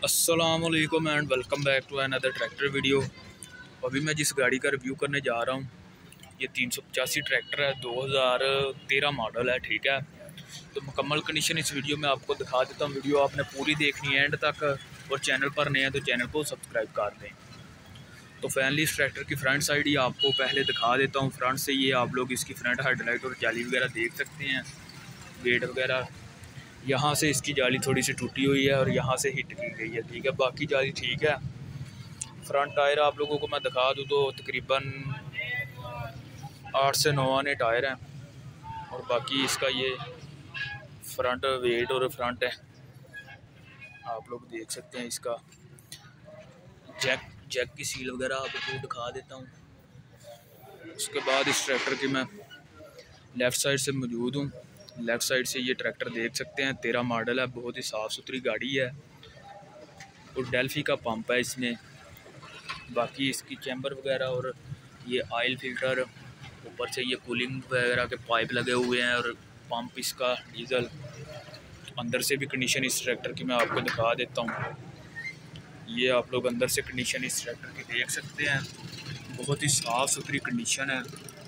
अस्सलामुअलैकुम and welcome back to another tractor video. अभी मैं जिस गाड़ी का रिव्यू करने जा रहा हूँ ये 385 ट्रैक्टर है, 2013 मॉडल है। ठीक है, तो मुकम्मल कंडीशन इस वीडियो में आपको दिखा देता हूँ। वीडियो आपने पूरी देखनी है एंड तक, और चैनल पर नए हैं तो चैनल को सब्सक्राइब कर दें। तो फाइनली इस ट्रैक्टर की फ्रंट साइड ही आपको पहले दिखा देता हूँ। फ्रंट से ये आप लोग इसकी फ्रंट हेडलाइट और जाली वगैरह देख सकते हैं, गेट वगैरह। यहाँ से इसकी जाली थोड़ी सी टूटी हुई है और यहाँ से हिट की गई है। ठीक है, बाकी जाली ठीक है। फ्रंट टायर आप लोगों को मैं दिखा दूँ तो तकरीबन 8 से 9 आने टायर हैं, और बाकी इसका ये फ्रंट वेट और फ्रंट है आप लोग देख सकते हैं। इसका जैक की सील वगैरह आपको दिखा देता हूँ। उसके बाद इस ट्रैक्टर की मैं लेफ़्ट साइड से मौजूद हूँ। लेफ़्ट साइड से ये ट्रैक्टर देख सकते हैं, 13 मॉडल है, बहुत ही साफ़ सुथरी गाड़ी है और डेल्फी का पंप है इसमें। बाकी इसकी चैम्बर वगैरह और ये ऑयल फिल्टर, ऊपर से ये कूलिंग वगैरह के पाइप लगे हुए हैं, और पंप इसका डीजल। अंदर से भी कंडीशन इस ट्रैक्टर की मैं आपको दिखा देता हूँ। ये आप लोग अंदर से कंडीशन इस ट्रैक्टर की देख सकते हैं, बहुत ही साफ़ सुथरी कंडीशन है।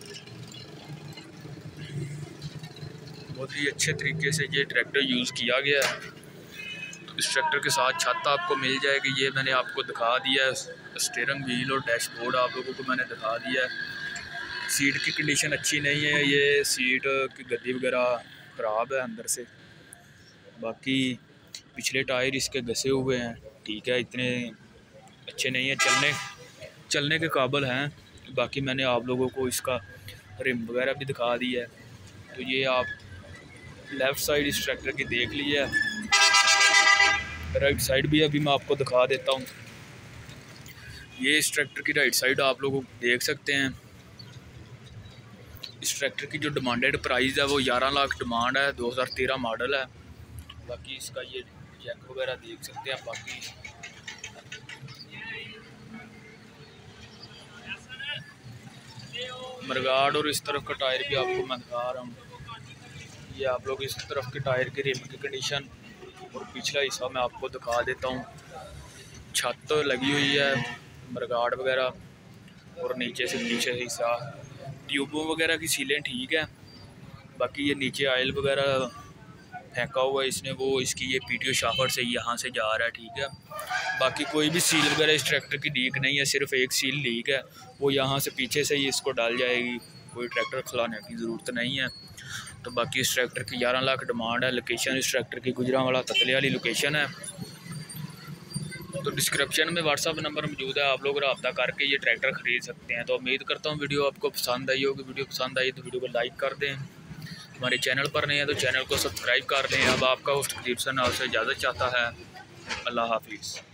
बहुत ही अच्छे तरीके से ये ट्रैक्टर यूज़ किया गया है। तो इस ट्रैक्टर के साथ छत आपको मिल जाएगी, ये मैंने आपको दिखा दिया है। स्टीयरिंग व्हील और डैशबोर्ड आप लोगों को मैंने दिखा दिया है। सीट की कंडीशन अच्छी नहीं है, ये सीट की गद्दी वगैरह ख़राब है अंदर से। बाकी पिछले टायर इसके घसे हुए हैं। ठीक है, इतने अच्छे नहीं है, चलने के काबिल हैं। बाकी मैंने आप लोगों को इसका रिम वगैरह भी दिखा दिया है। तो ये आप लेफ़्ट साइड इस ट्रैक्टर की देख लिया है, राइट साइड भी अभी मैं आपको दिखा देता हूँ। ये इस ट्रैक्टर की राइट साइड आप लोग देख सकते हैं। इस ट्रैक्टर की जो डिमांडेड प्राइस है वो 11 लाख डिमांड है, 2013 मॉडल है। बाकी इसका ये जैक वगैरह देख सकते हैं। बाकी मरगाड़ और इस तरफ का टायर भी आपको मैं दिखा रहा हूँ। ये आप लोग इस तरफ के टायर की रिम की कंडीशन और पिछला हिस्सा मैं आपको दिखा देता हूँ। छत लगी हुई है, मरगाड़ वगैरह, और नीचे से पीछे हिस्सा ट्यूबों वगैरह की सीलें ठीक है। बाकी ये नीचे ऑयल वगैरह फेंका हुआ है इसने, वो इसकी ये पीटीओ शाफर से यहाँ से जा रहा है। ठीक है, बाकी कोई भी सील वगैरह इस ट्रैक्टर की लीक नहीं है, सिर्फ एक सील लीक है, वो यहाँ से पीछे से ही इसको डाल जाएगी। कोई ट्रैक्टर खिलाने की ज़रूरत नहीं है। तो बाकी इस ट्रैक्टर की 11 लाख डिमांड है। लोकेशन इस ट्रैक्टर की गुजरांवाला तकले वाली लोकेशन है। तो डिस्क्रिप्शन में व्हाट्सअप नंबर मौजूद है, आप लोग रब्ता करके ये ट्रैक्टर ख़रीद सकते हैं। तो उम्मीद करता हूँ वीडियो आपको पसंद आई होगी। वीडियो पसंद आई तो वीडियो को लाइक कर दें। हमारे चैनल पर नहीं है तो चैनल को सब्सक्राइब कर दें। अब आपका होस्ट करीब सन आपसे इजाज़त चाहता है। अल्लाह हाफिज़।